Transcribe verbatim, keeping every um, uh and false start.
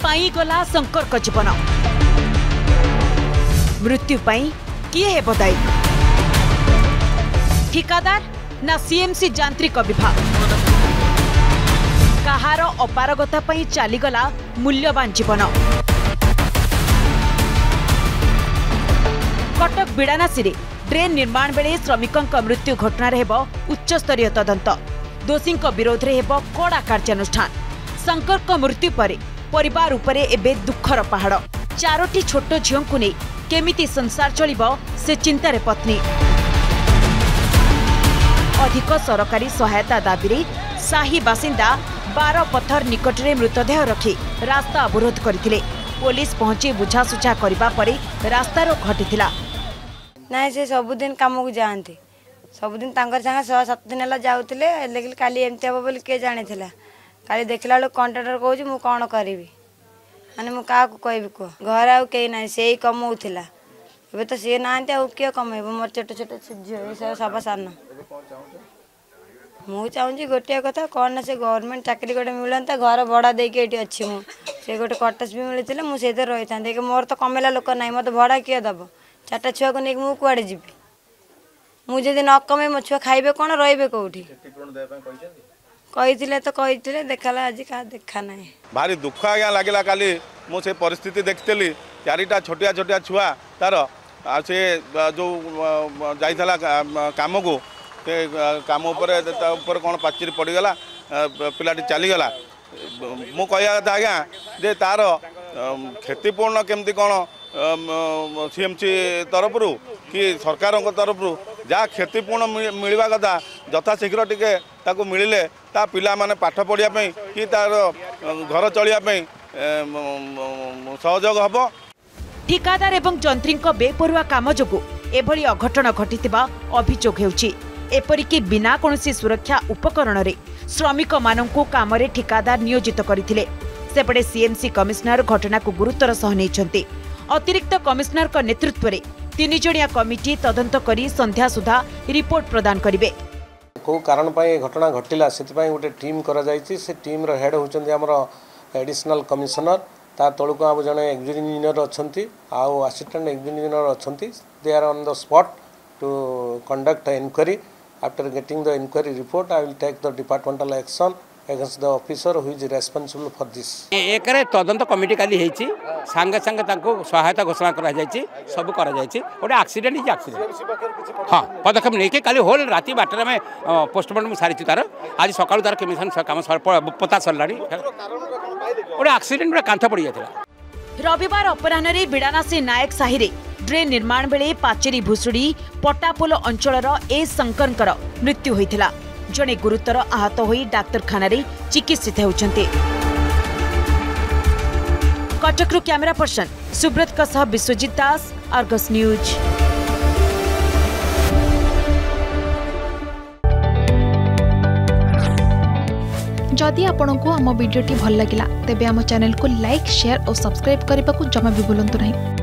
पाई गला शंकर का जीवन मृत्यु पाई किए हेब दायी ठिकादार ना सीएमसी यांत्रिक विभाग कहार अपारगता पाई चलीगला मूल्यवान जीवन कटक बिड़ानासी ड्रेन निर्माण बेले श्रमिकों मृत्यु घटना उच्च स्तरीय तदंत दोषी विरोध में हेब कड़ा कार्यानुष्ठान शंकर को मृत्यु पर परिवार उपरे एबे दुखर पहाड़ चारोटी छोट झील को नहीं केमिति संसार चलिबो से चिंतार पत्नी अधिक सरकारी सहायता दाबी रे साही बासिंदा बार पत्थर निकट में मृतदेह रखी रास्ता अवरोध करथिले पुलिस पहुंची बुझासुझा करबा परे रास्ता रोक हटिथिला ना से सबुदिन कम को जाती सबुदिन संगे छः सात दिन है जाऊे लेकिन काली एमती हम बोली किए जानी काली देखला बेलू कंट्राक्टर कहूँ मुझे कौन करी माने मुझे क्या कह कह घर आउ कई ना से ही कमाऊला ए तो सी ना किए कमेब मोर छोट छोट झील सब सान मुझे चाहूँगी गोटे कथा कौन ना से गवर्नमेंट चाकरी गोटे मिलता घर भड़ा देके ये अच्छी मुझे गोटे कटस भी मिलता मुझे रही था मोर तो कमेला लोक ना मत भड़ा किए दब चार्टा छुआ को लेकिन मुझे कड़े जी मुझे न कमे मो छुआ खाइबे कौन रे कौटी कही तो कही देखला आज क्या देखा ना भारी दुख आज्ञा लगे काली मुझे परिस्थिति देखी चारिटा छोटिया छोटिया छुआ तार से जो जाइला काम को काम उपर कौन पाचेरी पड़गला पिलाटी चलीगला मु कह कथा आज्ञा जे तार क्षतिपूर्ण केमती कौन सीएमसी तरफ कि सरकार तरफ जहाँ क्षतिपूर्ण मिलवा कथा यथाशीघ्र टिके ताको मिले ता पिला माने पाठ पढ़ापी कि तार घर चलियापी सहयोग हम ठिकादार एवं जंत्री बेपरुआ काम जोगु एभली अघटन घटिथिबा अभियोग हेउछि एपरिकी बिना कोनोसी सुरक्षा उपकरण रे श्रमिक माननकु कामरे ठिकादार नियोजित करथिले सेपटे सीएमसी कमिश्नर घटना को गुरुतर सह नैछन्ति अतिरिक्त कमिश्नर का नेतृत्व में तीन जणिया कमिटी तदंत करी संध्या सुधा रिपोर्ट प्रदान करिवे को कारण घटना घटिला से गोटे टीम करा जायछि से टीम रो हेड होचंदी हमर एडिशनल कमिश्नर ता तळको हम जने इंजीनियर अछंती आउ असिस्टेंट इंजीनियर अछंती they are on the spot to conduct inquiry after getting the inquiry report I will take the departmental action against the officer who is responsible for this एक तदंत committee काली हेची संगे संगे ताको सहायता घोषणा करा जायछि सब करा जायछि ओटे एक्सीडेंट इज एक्सीडेंट हां पदक्षेप नै के काली होल राती बाटर में पोस्टमार्टम सारिछि तार आज सकाळ तार कमिशन काम पता सरलानी ओटे एक्सीडेंट रे कांथा पड़ी जाथिला रविवार अपराह्न रे बिड़ानासी नायक साही रे ड्रेन निर्माण बेले पाचेरी भुसुड़ी पटापोल अंचलर ए शंकरकर मृत्यु होइथिला जड़े गुरुतर आहत होई डाक्तरखाना रे चिकित्सित होउछन्ते कटकरू कैमरा पर्सन सुब्रत का सह विश्वजीत दास आर्गस न्यूज। जदि आपंक आम भिडी भल लगा तेब आम चैनल को लाइक शेयर और सब्सक्राइब करने को जमा भी भूलु नहीं।